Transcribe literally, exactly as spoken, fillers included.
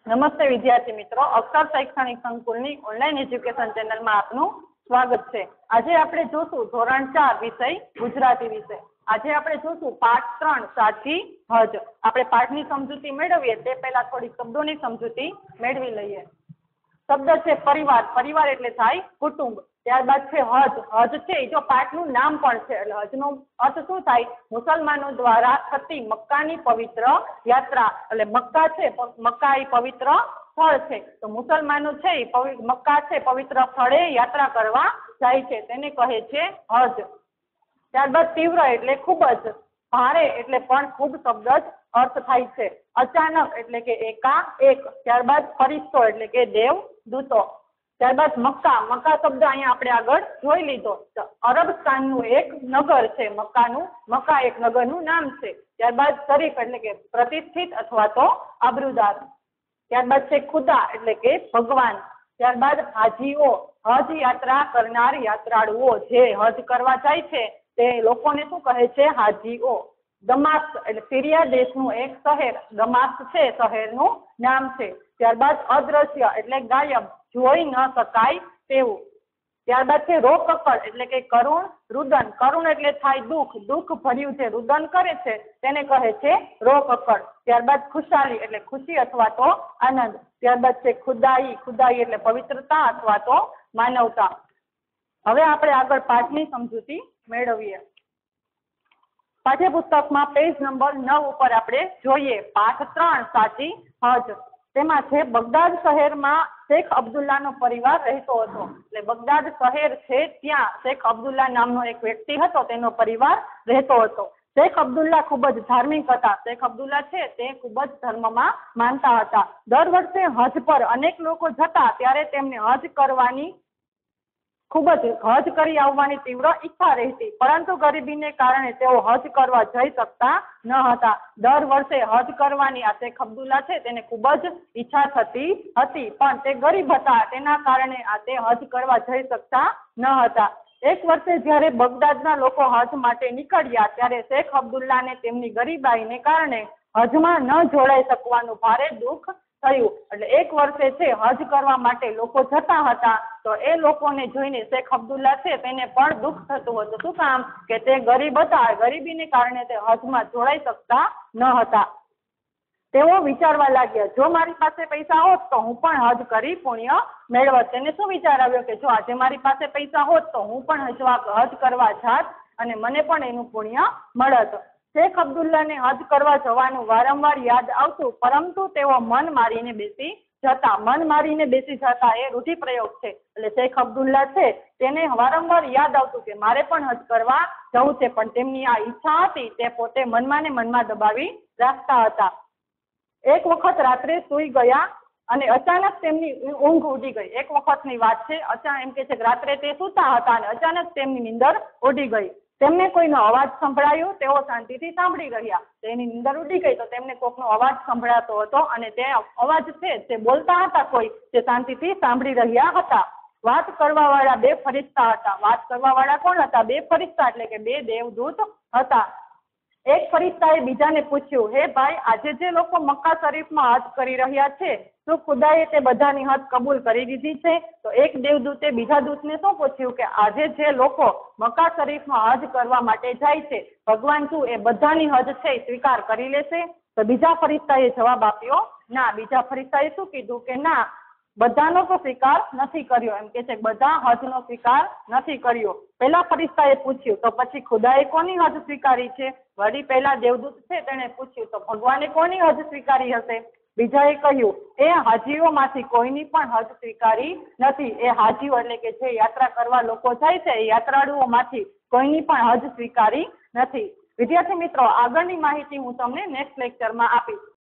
નમસ્તે વિદ્યાર્થી મિત્રો, અક્ષર શૈક્ષણિક સંકુલની ઓનલાઈન એજ્યુકેશન ચેનલમાં આપનું સ્વાગત છે। આજે આપણે જોશું ધોરણ ચાર વિષય ગુજરાતી વિષય। આજે આપણે જોશું પાઠ ત્રણ સાચી હજ। આપણે પાઠની સમજૂતી મેળવીએ તે પહેલા થોડી શબ્દોની સમજૂતી મેળવી લઈએ। શબ્દ છે પરિવાર, પરિવાર એટલે થાય કુટુંબ। ત્યારબાદ છે હજ, હજ છે જો પાઠનું નામ પણ છે એટલે હજનો અર્થ શું થાય? મુસલમાનો દ્વારા થતી મક્કાની પવિત્ર યાત્રા। એટલે મક્કા છે, મક્કા એ પવિત્ર સ્થળ છે, તો મુસલમાનો છે એ મક્કા છે પવિત્ર સ્થળે યાત્રા કરવા જાય છે, તેને કહે છે હજ। ત્યારબાદ તીવ્ર એટલે ખૂબ જ, ભારે એટલે પણ ખૂબ શબ્દ જ અર્થ થાય છે। અચાનક એટલે કે એકા એક। ત્યારબાદ ફરિશ્તો એટલે કે દેવ દૂતો। ત્યારબાદ મક્કા, મક્કા શબ્દ અહીંયા આપણે આગળ જોઈ લીધો। અરબસ્તાનનું એક નગર છે મક્કાનું, મક્કા એક નગરનું નામ છે। ત્યારબાદ શરીફ એટલે કે પ્રતિષ્ઠિત અથવા તો આબરૂદાર। ત્યારબાદ છે ખુદા એટલે કે ભગવાન। ત્યારબાદ હાજીઓ, હજ યાત્રા કરનાર યાત્રાળુઓ, જે હજ કરવા જાય છે તે લોકોને શું કહે છે? હાજીઓ। દમાસ્ક એટલે સિરિયા દેશનું એક શહેર, દમાસ્ક છે શહેરનું નામ છે। ત્યારબાદ અદ્રશ્ય એટલે ગાયબ, જોઈ ન શકાય તેવું। ત્યારબાદ છે રોકકડ એટલે કે કરુણ રુદન, કરુણ એટલે થાય દુઃખ, દુઃખ ભર્યું છે રુદન કરે છે તેને કહે છે રોકકડ। ત્યારબાદ ખુશાલી એટલે ખુશી અથવા તો આનંદ। ત્યારબાદ છે ખુદાઈ, ખુદાઈ એટલે પવિત્રતા અથવા તો માનવતા। હવે આપણે આગળ પાઠની સમજૂતી મેળવીએ। પાઠ્યપુસ્તકમાં પેજ નંબર નવ ઉપર આપણે જોઈએ પાઠ ત્રણ સાચી હજ। તેમાં છે બગદાદ શહેરમાં શેખ અબ્દુલ્લાનો પરિવાર રહેતો હતો। એટલે બગદાદ શહેર છે ત્યાં શેખ અબ્દુલ્લા નામનો એક વ્યક્તિ હતો, તેનો પરિવાર રહેતો હતો। શેખ અબ્દુલ્લા ખૂબ જ ધાર્મિક હતા। શેખ અબ્દુલ્લા છે તે ખૂબ જ ધર્મમાં માનતા હતા। દર વર્ષે હજ પર અનેક લોકો જતા ત્યારે તેમને હજ કરવાની ખૂબ જ હજ કરી આવવાની તીવ્ર ઈચ્છા રહેતી, પરંતુ ગરીબીને કારણે તેઓ હજ કરવા જઈ શકતા ન હતા। દર વર્ષે હજ કરવાની આ શેખ અબ્દુલ્લા છે તેને ખૂબ જ ઈચ્છા થતી હતી, પણ તે ગરીબ હતા, તેના કારણે આ તે હજ કરવા જઈ શકતા ન હતા। એક વર્ષે જ્યારે બગદાદના લોકો હજ માટે નીકળ્યા ત્યારે શેખ અબ્દુલ્લાને તેમની ગરીબાઈને કારણે હજમાં ન જોડાઈ શકવાનું ભારે દુઃખ થયું। એટલે એક વર્ષે છે હજ કરવા માટે લોકો જતા હતા, તો એ લોકોને જોઈને શેખ અબ્દુલ્લા છે તેને પણ દુઃખ થતું હતું। શું કામ? કે તે ગરીબ હતા, ગરીબીને કારણે તે હજમાં જોડાઈ શકતા ન હતા। તેઓ વિચારવા લાગ્યા, જો મારી પાસે પૈસા હોત તો હું પણ હજ કરી પુણ્ય મેળવત। તેને શું વિચાર આવ્યો કે જો આજે મારી પાસે પૈસા હોત તો હું પણ હજવા હજ કરવા જાત અને મને પણ એનું પુણ્ય મળત। શેખ અબ્દુલ્લાને હજ કરવા જવાનું વારંવાર યાદ આવતું, પરંતુ તેઓ મન મારીને બેસી જતા। મન મારીને બેસી જતા એ રૂઢિપ્રયોગ છે। એટલે શેખ અબ્દુલ્લા છે તેને વારંવાર યાદ આવતું કે મારે પણ હજ કરવા જવું છે, પણ તેમની આ ઈચ્છા હતી તે પોતે મનમાં ને મનમાં દબાવી રાખતા હતા। એક વખત રાત્રે સૂઈ ગયા અને અચાનક તેમની ઊંઘ ઉડી ગઈ। એક વખતની વાત છે, અચાનક એમ કે છે કે રાત્રે તે સૂતા હતા અને અચાનક તેમની નીંદર ઉડી ગઈ। તેમને કોઈનો અવાજ સંભળાયો, તેઓ શાંતિથી સાંભળી રહ્યા। તેની નીંદર ઉડી ગઈ તો તેમને કોઈકનો અવાજ સંભળાતો હતો અને તે અવાજ છે તે બોલતા હતા, કોઈ તે શાંતિથી સાંભળી રહ્યા હતા। વાત કરવા વાળા બે ફરિશ્તા હતા। વાત કરવા વાળા કોણ હતા? બે ફરિશ્તા એટલે કે બે દેવદૂત હતા। એક ફરિશ્તાએ બીજાને પૂછ્યું, હે ભાઈ, આજે જે લોકો મક્કા શરીફમાં હજ કરી રહ્યા છે, શું ખુદાએ તે બધાની હજ કબૂલ કરી દીધી છે? તો એક દેવદૂતે બીજા દૂતને શું પૂછ્યું કે આજે જે લોકો મક્કા શરીફમાં હજ કરવા માટે જાય છે, ભગવાન શું એ બધાની હજ છે સ્વીકાર કરી લેશે? તો બીજા ફરિશ્તાએ જવાબ આપ્યો ના। બીજા ફરિશ્તાએ શું કીધું કે ના, બધાનો તો સ્વીકાર નથી કર્યો, એમ કે છે બધા હજનો સ્વીકાર નથી કર્યો। પહેલા ફરિશ્તાએ પૂછ્યું, તો પછી ખુદાએ કોની હજ સ્વીકારી છે? વળી પહેલા દેવદૂત છે તેણે પૂછ્યું, તો ભગવાને કોની હજ સ્વીકારી હશે? બીજાએ કહ્યું, એ હાજીઓમાંથી કોઈની પણ હજ સ્વીકારી નથી। એ હાજીઓ એટલે કે જે યાત્રા કરવા લોકો જાય છે એ યાત્રાળુઓમાંથી કોઈની પણ હજ સ્વીકારી નથી। વિદ્યાર્થી મિત્રો, આગળની માહિતી હું તમને નેક્સ્ટ લેક્ચરમાં આપીશ।